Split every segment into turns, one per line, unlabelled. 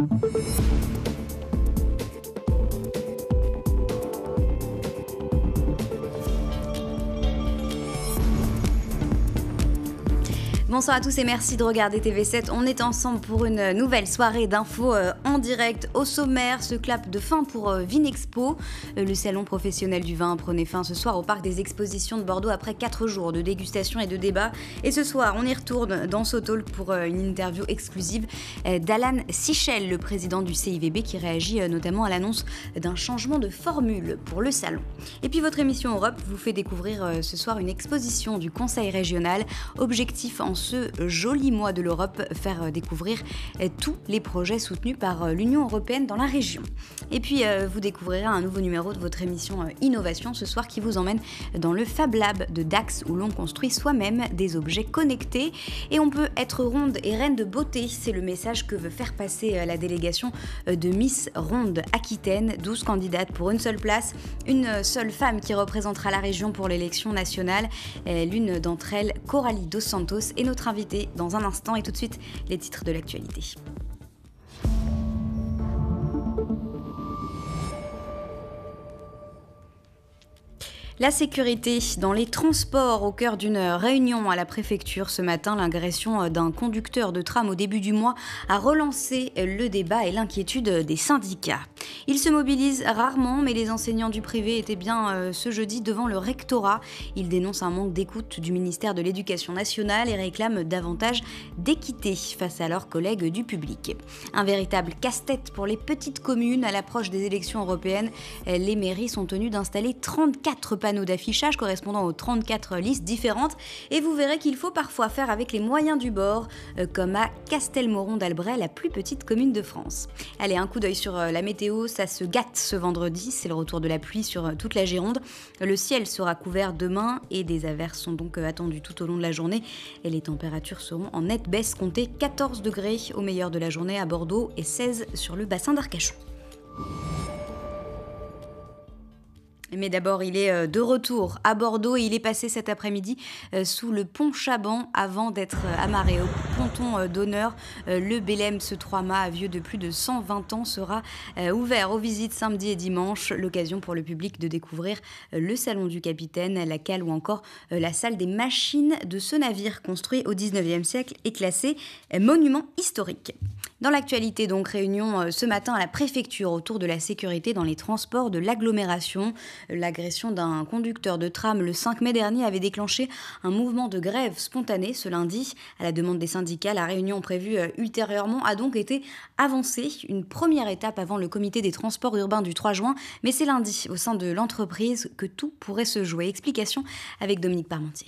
Bonsoir à tous et merci de regarder TV7. On est ensemble pour une nouvelle soirée d'infos en direct. Au sommaire, ce clap de fin pour Vinexpo. Le salon professionnel du vin prenait fin ce soir au parc des expositions de Bordeaux après 4 jours de dégustation et de débat. Et ce soir, on y retourne dans Sotalk pour une interview exclusive d'Alan Sichel, le président du CIVB, qui réagit notamment à l'annonce d'un changement de formule pour le salon. Et puis votre émission Europe vous fait découvrir ce soir une exposition du Conseil régional. Objectif en ce joli mois de l'Europe, faire découvrir tous les projets soutenus par l'Union européenne dans la région. Et puis vous découvrirez un nouveau numéro de votre émission Innovation ce soir qui vous emmène dans le Fab Lab de Dax où l'on construit soi-même des objets connectés. Et on peut être ronde et reine de beauté, c'est le message que veut faire passer la délégation de Miss Ronde Aquitaine. 12 candidates pour une seule place, une seule femme qui représentera la région pour l'élection nationale. L'une d'entre elles, Coralie Dos Santos, est notre invitée dans un instant et tout de suite les titres de l'actualité. La sécurité dans les transports au cœur d'une réunion à la préfecture ce matin. L'agression d'un conducteur de tram au début du mois a relancé le débat et l'inquiétude des syndicats. Ils se mobilisent rarement, mais les enseignants du privé étaient bien ce jeudi devant le rectorat. Ils dénoncent un manque d'écoute du ministère de l'Éducation nationale et réclament davantage d'équité face à leurs collègues du public. Un véritable casse-tête pour les petites communes à l'approche des élections européennes. Les mairies sont tenues d'installer 34 panneaux d'affichage correspondant aux 34 listes différentes et vous verrez qu'il faut parfois faire avec les moyens du bord, comme à Castelmoron-d'Albret, la plus petite commune de France. Allez, un coup d'œil sur la météo, ça se gâte ce vendredi, c'est le retour de la pluie sur toute la Gironde. Le ciel sera couvert demain et des averses sont donc attendues tout au long de la journée et les températures seront en nette baisse, comptez 14 degrés au meilleur de la journée à Bordeaux et 16 sur le bassin d'Arcachon. Mais d'abord, il est de retour à Bordeaux et il est passé cet après-midi sous le pont Chaban avant d'être amarré au ponton d'honneur. Le Bélem, ce 3 mâts vieux de plus de 120 ans, sera ouvert aux visites samedi et dimanche. L'occasion pour le public de découvrir le salon du capitaine, la cale ou encore la salle des machines de ce navire construit au 19e siècle et classé monument historique. Dans l'actualité, donc, réunion ce matin à la préfecture autour de la sécurité dans les transports de l'agglomération. L'agression d'un conducteur de tram le 5 mai dernier avait déclenché un mouvement de grève spontané ce lundi. À la demande des syndicats, la réunion prévue ultérieurement a donc été avancée. Une première étape avant le comité des transports urbains du 3 juin. Mais c'est lundi, au sein de l'entreprise, que tout pourrait se jouer. Explication avec Dominique Parmentier.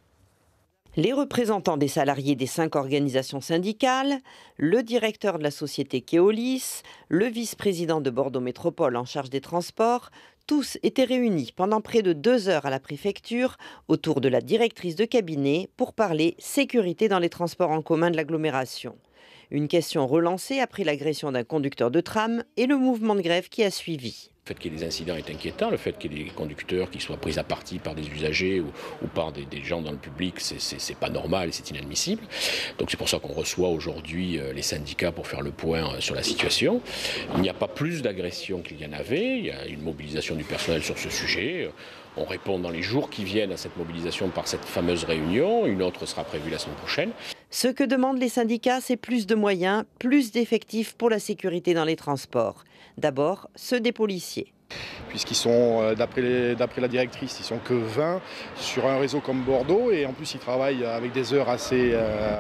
Les représentants des salariés des 5 organisations syndicales, le directeur de la société Keolis, le vice-président de Bordeaux Métropole en charge des transports, tous étaient réunis pendant près de 2 heures à la préfecture autour de la directrice de cabinet pour parler sécurité dans les transports en commun de l'agglomération. Une question relancée après l'agression d'un conducteur de tram et le mouvement de grève qui a suivi.
Le fait qu'il y ait des incidents est inquiétant, le fait qu'il y ait des conducteurs qui soient pris à partie par des usagers ou par des gens dans le public, c'est pas normal et c'est inadmissible. Donc c'est pour ça qu'on reçoit aujourd'hui les syndicats pour faire le point sur la situation. Il n'y a pas plus d'agressions qu'il y en avait, il y a une mobilisation du personnel sur ce sujet. On répond dans les jours qui viennent à cette mobilisation par cette fameuse réunion, une autre sera prévue la semaine prochaine.
Ce que demandent les syndicats, c'est plus de moyens, plus d'effectifs pour la sécurité dans les transports. D'abord, ceux des policiers.
Puisqu'ils sont, d'après la directrice, ils sont que 20 sur un réseau comme Bordeaux et en plus ils travaillent avec des heures assez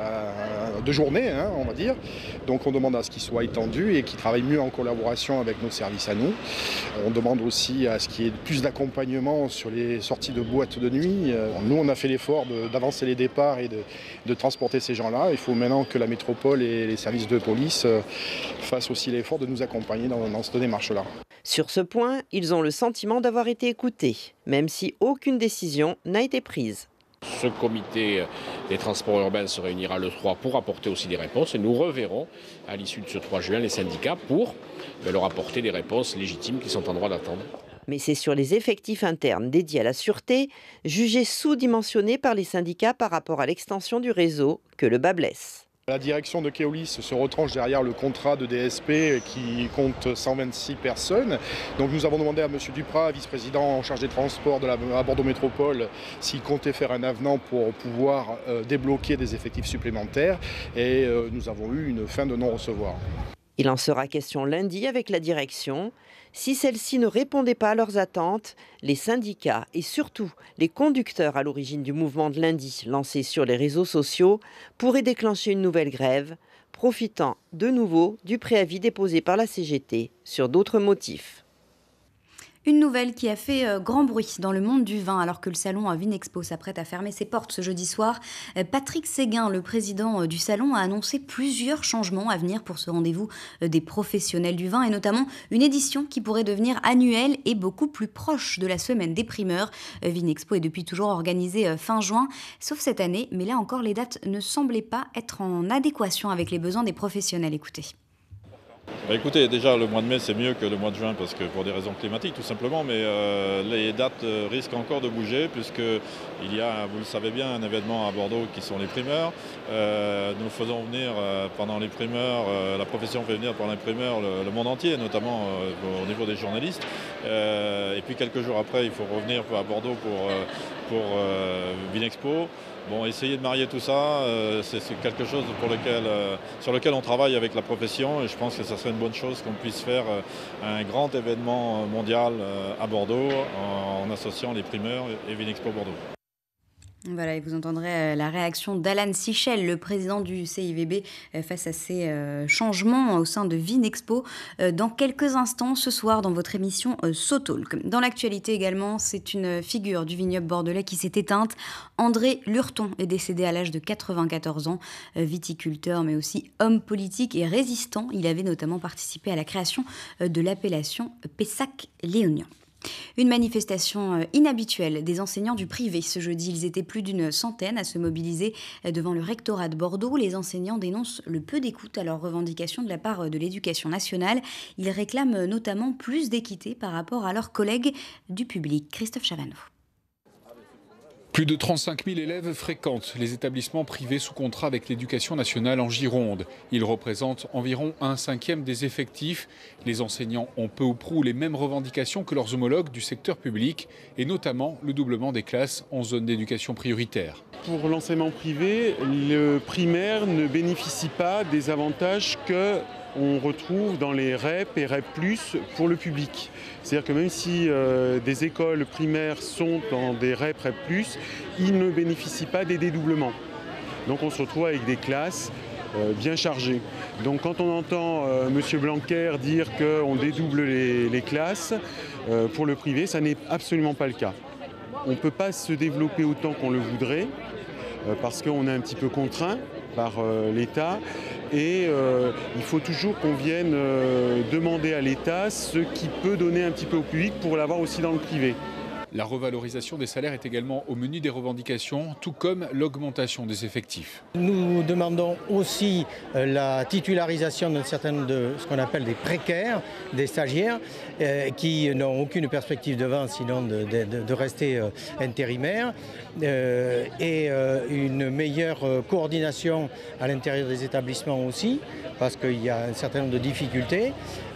de journée, on va dire. Donc on demande à ce qu'ils soient étendus et qu'ils travaillent mieux en collaboration avec nos services à nous. On demande aussi à ce qu'il y ait plus d'accompagnement sur les sorties de boîtes de nuit. Nous on a fait l'effort d'avancer les départs et de transporter ces gens-là. Il faut maintenant que la métropole et les services de police fassent aussi l'effort de nous accompagner dans cette démarche-là.
Sur ce point, ils ont le sentiment d'avoir été écoutés, même si aucune décision n'a été prise.
Ce comité des transports urbains se réunira le 3 pour apporter aussi des réponses et nous reverrons à l'issue de ce 3 juin les syndicats pour leur apporter des réponses légitimes qu'ils sont en droit d'attendre.
Mais c'est sur les effectifs internes dédiés à la sûreté, jugés sous-dimensionnés par les syndicats par rapport à l'extension du réseau, que le bât blesse.
La direction de Keolis se retranche derrière le contrat de DSP qui compte 126 personnes. Donc nous avons demandé à M. Duprat, vice-président en charge des transports à Bordeaux Métropole, s'il comptait faire un avenant pour pouvoir débloquer des effectifs supplémentaires. Et nous avons eu une fin de non-recevoir.
Il en sera question lundi avec la direction. Si celle-ci ne répondait pas à leurs attentes, les syndicats et surtout les conducteurs à l'origine du mouvement de lundi lancé sur les réseaux sociaux pourraient déclencher une nouvelle grève, profitant de nouveau du préavis déposé par la CGT sur d'autres motifs.
Une nouvelle qui a fait grand bruit dans le monde du vin alors que le salon Vinexpo s'apprête à fermer ses portes ce jeudi soir. Patrick Séguin, le président du salon, a annoncé plusieurs changements à venir pour ce rendez-vous des professionnels du vin et notamment une édition qui pourrait devenir annuelle et beaucoup plus proche de la semaine des primeurs. Vinexpo est depuis toujours organisée fin juin, sauf cette année, mais là encore les dates ne semblaient pas être en adéquation avec les besoins des professionnels. Écoutez.
Écoutez, déjà le mois de mai c'est mieux que le mois de juin parce que pour des raisons climatiques tout simplement, mais les dates risquent encore de bouger puisqu'il y a, vous le savez bien, un événement à Bordeaux qui sont les primeurs. Nous faisons venir pendant les primeurs, la profession fait venir pendant les primeurs le monde entier, notamment au niveau des journalistes. Et puis quelques jours après il faut revenir à Bordeaux pour Vinexpo. Bon, essayer de marier tout ça, c'est quelque chose sur lequel on travaille avec la profession et je pense que ça serait une bonne chose qu'on puisse faire un grand événement mondial à Bordeaux en associant les primeurs et Vinexpo Bordeaux.
Voilà, et vous entendrez la réaction d'Alan Sichel, le président du CIVB, face à ces changements au sein de Vinexpo dans quelques instants ce soir dans votre émission So Talk. Dans l'actualité également, c'est une figure du vignoble bordelais qui s'est éteinte. André Lurton est décédé à l'âge de 94 ans, viticulteur mais aussi homme politique et résistant. Il avait notamment participé à la création de l'appellation Pessac-Léognan. Une manifestation inhabituelle des enseignants du privé. Ce jeudi, ils étaient plus d'une centaine à se mobiliser devant le rectorat de Bordeaux. Les enseignants dénoncent le peu d'écoute à leurs revendications de la part de l'Éducation nationale. Ils réclament notamment plus d'équité par rapport à leurs collègues du public. Christophe Chavanneau.
Plus de 35 000 élèves fréquentent les établissements privés sous contrat avec l'Éducation nationale en Gironde. Ils représentent environ 1/5 des effectifs. Les enseignants ont peu ou prou les mêmes revendications que leurs homologues du secteur public et notamment le doublement des classes en zone d'éducation prioritaire.
Pour l'enseignement privé, le primaire ne bénéficie pas des avantages qu'on retrouve dans les REP et REP+, pour le public. C'est-à-dire que même si des écoles primaires sont dans des REP, REP+, ils ne bénéficient pas des dédoublements. Donc on se retrouve avec des classes bien chargées. Donc quand on entend M. Blanquer dire qu'on dédouble les classes, pour le privé, ça n'est absolument pas le cas. On ne peut pas se développer autant qu'on le voudrait, parce qu'on est un petit peu contraint par l'État. Et il faut toujours qu'on vienne demander à l'État ce qui peut donner un petit peu au public pour l'avoir aussi dans le privé.
La revalorisation des salaires est également au menu des revendications, tout comme l'augmentation des effectifs.
Nous demandons aussi la titularisation d'un certain nombre de ce qu'on appelle des précaires, des stagiaires, qui n'ont aucune perspective devant sinon de rester intérimaires, et une meilleure coordination à l'intérieur des établissements aussi, parce qu'il y a un certain nombre de difficultés.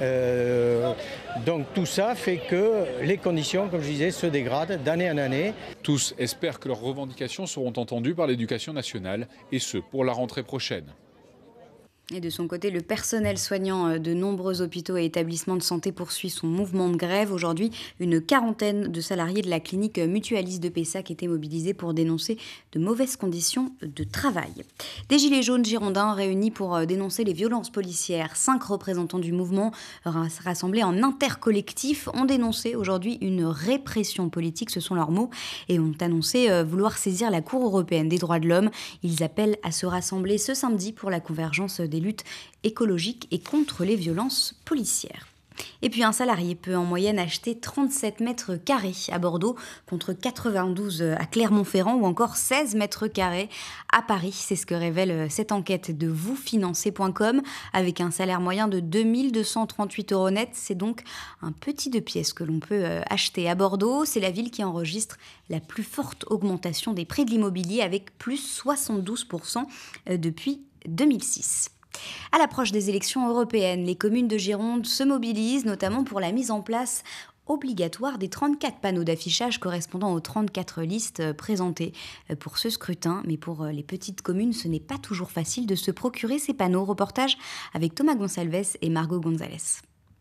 Donc tout ça fait que les conditions, comme je disais, se dégradent d'année en année.
Tous espèrent que leurs revendications seront entendues par l'Éducation nationale, et ce, pour la rentrée prochaine.
Et de son côté, le personnel soignant de nombreux hôpitaux et établissements de santé poursuit son mouvement de grève. Aujourd'hui, une quarantaine de salariés de la clinique mutualiste de Pessac étaient mobilisés pour dénoncer de mauvaises conditions de travail. Des gilets jaunes girondins réunis pour dénoncer les violences policières. 5 représentants du mouvement rassemblés en intercollectif ont dénoncé aujourd'hui une répression politique, ce sont leurs mots, et ont annoncé vouloir saisir la Cour européenne des droits de l'homme. Ils appellent à se rassembler ce samedi pour la convergence des luttes écologiques et contre les violences policières. Et puis un salarié peut en moyenne acheter 37 mètres carrés à Bordeaux contre 92 à Clermont-Ferrand ou encore 16 mètres carrés à Paris. C'est ce que révèle cette enquête de vousfinancer.com. Avec un salaire moyen de 2238 € net, c'est donc un petit 2 pièces que l'on peut acheter à Bordeaux. C'est la ville qui enregistre la plus forte augmentation des prix de l'immobilier avec plus 72% depuis 2006. À l'approche des élections européennes, les communes de Gironde se mobilisent notamment pour la mise en place obligatoire des 34 panneaux d'affichage correspondant aux 34 listes présentées pour ce scrutin. Mais pour les petites communes, ce n'est pas toujours facile de se procurer ces panneaux. Reportage avec Thomas Gonçalves et Margot Gonzalez.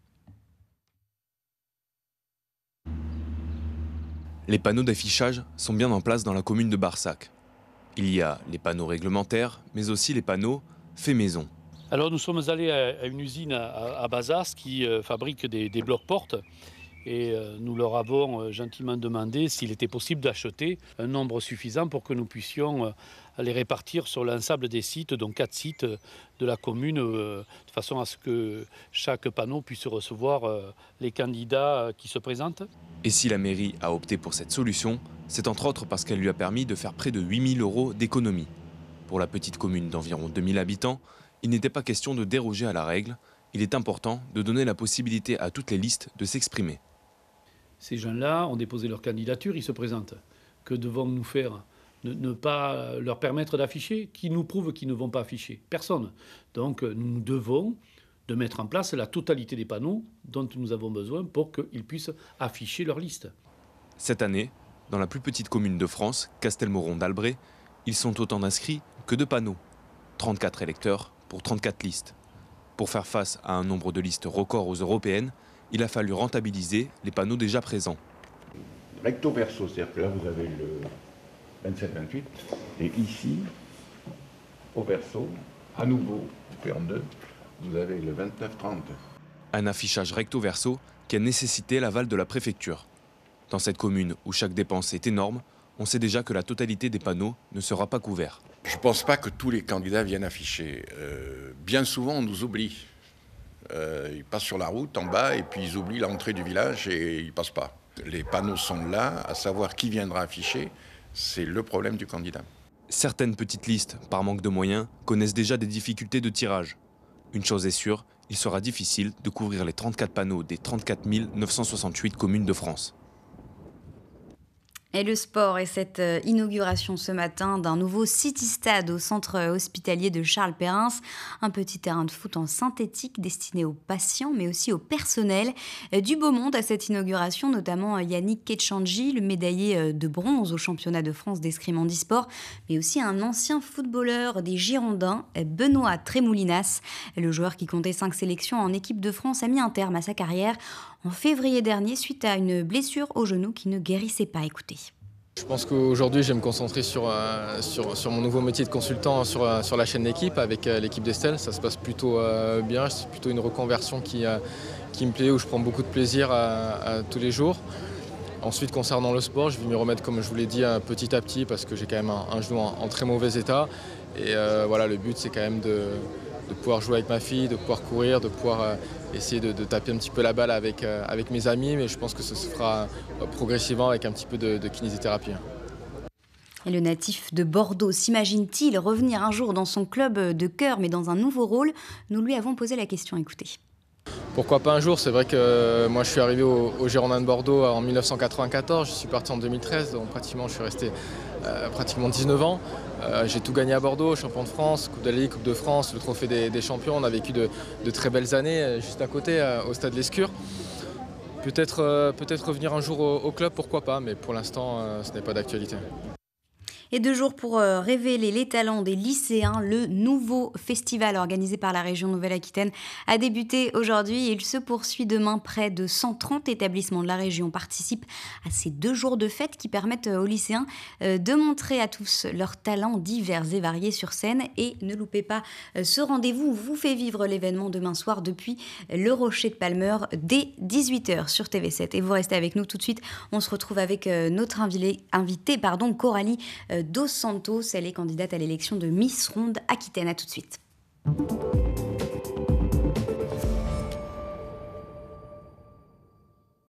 Les panneaux d'affichage sont bien en place dans la commune de Barsac. Il y a les panneaux réglementaires, mais aussi les panneaux faits maison.
Alors nous sommes allés à une usine à Bazas qui fabrique des blocs-portes. Et nous leur avons gentiment demandé s'il était possible d'acheter un nombre suffisant pour que nous puissions les répartir sur l'ensemble des sites, donc 4 sites de la commune, de façon à ce que chaque panneau puisse recevoir les candidats qui se présentent.
Et si la mairie a opté pour cette solution, c'est entre autres parce qu'elle lui a permis de faire près de 8 000 € d'économie. Pour la petite commune d'environ 2 000 habitants, il n'était pas question de déroger à la règle. Il est important de donner la possibilité à toutes les listes de s'exprimer.
Ces gens-là ont déposé leur candidature, ils se présentent. Que devons-nous faire ? Ne pas leur permettre d'afficher ? Qui nous prouve qu'ils ne vont pas afficher ? Personne. Donc nous devons de mettre en place la totalité des panneaux dont nous avons besoin pour qu'ils puissent afficher leur liste.
Cette année, dans la plus petite commune de France, Castelmoron d'Albret, ils sont autant d'inscrits que de panneaux. 34 électeurs pour 34 listes. Pour faire face à un nombre de listes record aux européennes, il a fallu rentabiliser les panneaux déjà présents.
Recto verso, c'est-à-dire que là vous avez le 27-28, et ici, au verso, à nouveau, coupé en deux, vous avez le 29-30.
Un affichage recto verso qui a nécessité l'aval de la préfecture. Dans cette commune où chaque dépense est énorme, on sait déjà que la totalité des panneaux ne sera pas couverte.
Je ne pense pas que tous les candidats viennent afficher. Bien souvent, on nous oublie. Ils passent sur la route en bas et puis ils oublient l'entrée du village et ils ne passent pas. Les panneaux sont là, à savoir qui viendra afficher, c'est le problème du candidat.
Certaines petites listes, par manque de moyens, connaissent déjà des difficultés de tirage. Une chose est sûre, il sera difficile de couvrir les 34 panneaux des 34 968 communes de France.
Et le sport et cette inauguration ce matin d'un nouveau City-Stade au centre hospitalier de Charles-Perrins. Un petit terrain de foot en synthétique destiné aux patients mais aussi au personnel. Du beau monde à cette inauguration, notamment Yannick Ketchangi, le médaillé de bronze au championnat de France d'escrime handisport, mais aussi un ancien footballeur des Girondins, Benoît Trémoulinas. Le joueur qui comptait 5 sélections en équipe de France a mis un terme à sa carrière en février dernier suite à une blessure au genou qui ne guérissait pas. Écoutez.
Je pense qu'aujourd'hui, je vais me concentrer sur mon nouveau métier de consultant sur la chaîne d'équipe avec l'équipe d'Estelle. Ça se passe plutôt bien. C'est plutôt une reconversion qui me plaît, où je prends beaucoup de plaisir à tous les jours. Ensuite, concernant le sport, je vais m'y remettre, comme je vous l'ai dit, petit à petit parce que j'ai quand même un genou en très mauvais état. Et voilà, le but, c'est quand même de pouvoir jouer avec ma fille, de pouvoir courir, de pouvoir essayer de taper un petit peu la balle avec mes amis, mais je pense que ce se fera progressivement avec un petit peu de kinésithérapie.
Et le natif de Bordeaux s'imagine-t-il revenir un jour dans son club de cœur, mais dans un nouveau rôle ? Nous lui avons posé la question, écoutez.
Pourquoi pas un jour ? C'est vrai que moi je suis arrivé au Girondins de Bordeaux en 1994, je suis parti en 2013, donc pratiquement je suis resté pratiquement 19 ans. J'ai tout gagné à Bordeaux, champion de France, Coupe de la Ligue, Coupe de France, le trophée des champions. On a vécu de très belles années juste à côté, au stade Lescure. Peut-être revenir un jour au club, pourquoi pas, mais pour l'instant ce n'est pas d'actualité.
Et 2 jours pour révéler les talents des lycéens, le nouveau festival organisé par la région Nouvelle-Aquitaine a débuté aujourd'hui et il se poursuit demain. Près de 130 établissements de la région participent à ces 2 jours de fête qui permettent aux lycéens de montrer à tous leurs talents divers et variés sur scène. Et ne loupez pas ce rendez-vous, vous fait vivre l'événement demain soir depuis le Rocher de Palmeur dès 18h sur TV7. Et vous restez avec nous tout de suite, on se retrouve avec notre invitée, Coralie Dos Santos, elle est candidate à l'élection de Miss Ronde Aquitaine. À tout de suite.